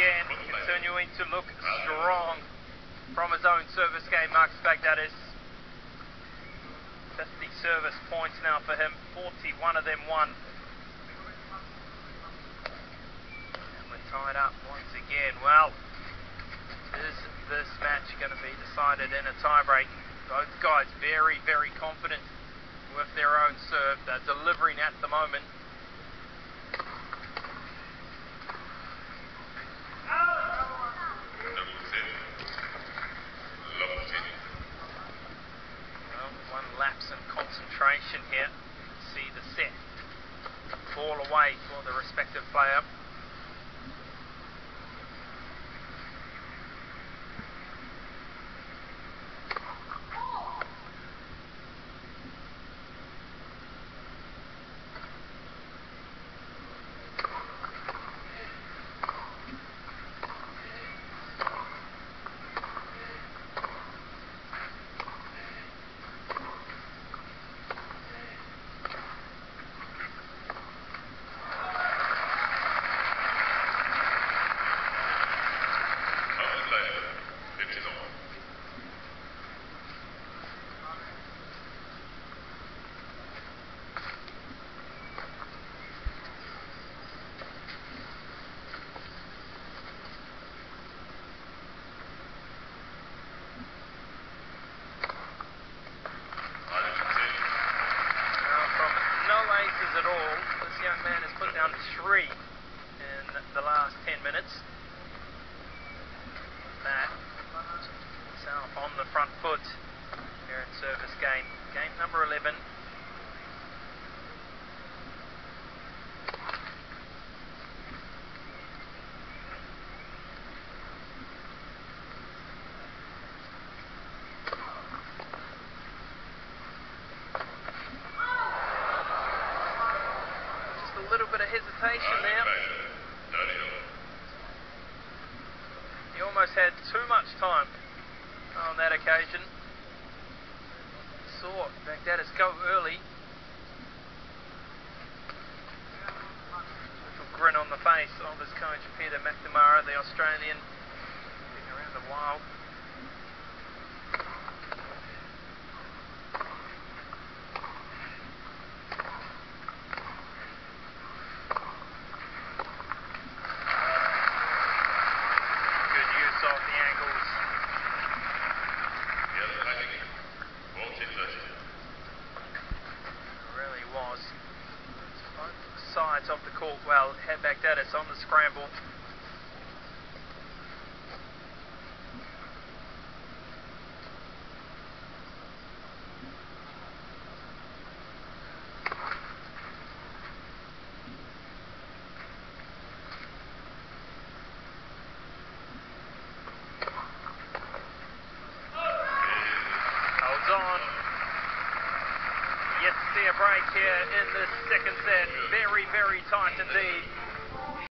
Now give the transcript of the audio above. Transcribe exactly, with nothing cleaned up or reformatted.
again, continuing to look strong from his own service game, Marcus Baghdatis. fifty service points now for him, forty-one of them won. And we're tied up once again. Well, is this match going to be decided in a tiebreak? Both guys very, very confident with their own serve. They're delivering at the moment. One lapse in concentration here. See the set fall away for the respective player. At all. This young man has put down three in the last ten minutes. That himself on the front foot here in service game. Game number eleven. Hesitation there. He almost had too much time on that occasion. Saw Baghdatis go early. Little grin on the face of his coach Peter McNamara, the Australian, been around a while. Sides of the court well, had Baghdatis on the scramble. Holds on. Yet to see a break here in this second set. Very, very tight indeed.